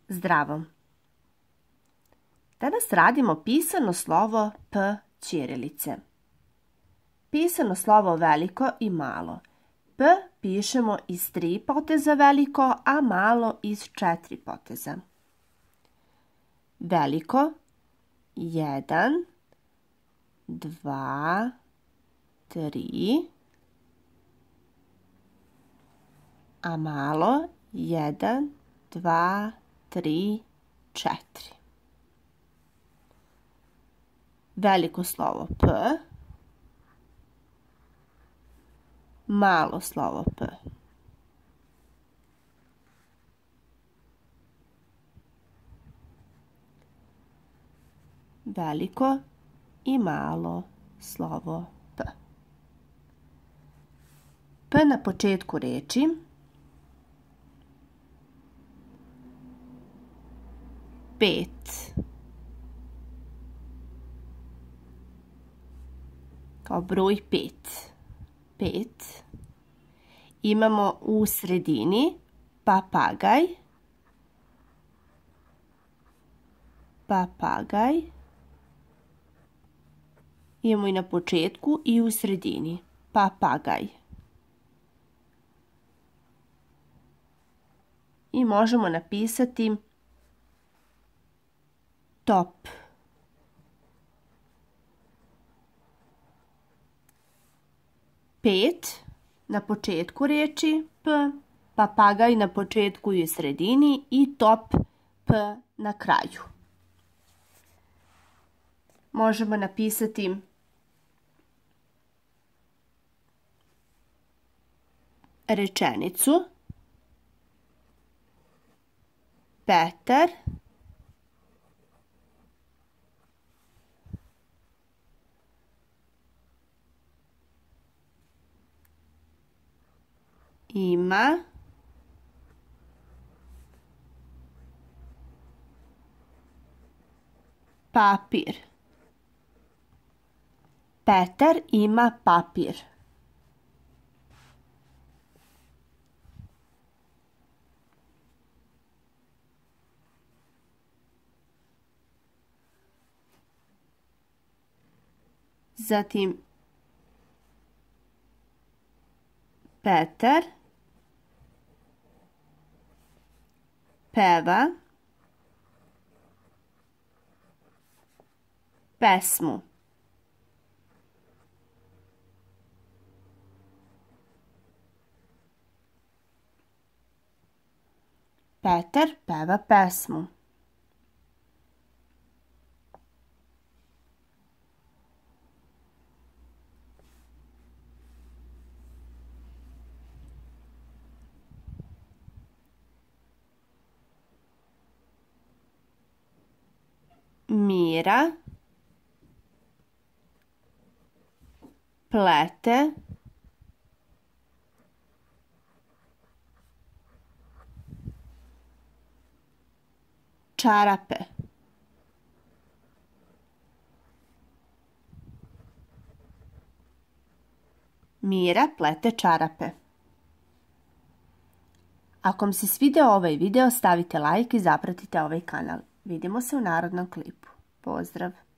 Zdravo! Danas radimo pisano slovo P ćirilice. Pisano slovo veliko i malo. P pišemo iz 3 poteza veliko, a malo iz 4 poteza. Veliko 1, 2, 3, a malo 1, 2, 3, 4. Veliko slovo P, malo slovo P. Veliko i malo slovo P. P na početku reči. Pet. Kao broj 5. 5. Imamo u sredini papagaj. Papagaj. Imamo i na početku i u sredini. Papagaj. I možemo napisati top. Pet na početku riječi P, papagaj na početku i u sredini i top P na kraju. Možemo napisati rečenicu. Petar ima papir. Petar ima papir. Zatim Petar peva pesmu. Petar peva pesmu. Mira plete čarape. Mira plete čarape. Ako vam se svidio ovaj video, stavite like i zapratite ovaj kanal. Vidimo se u narednom klipu. Pozdrav!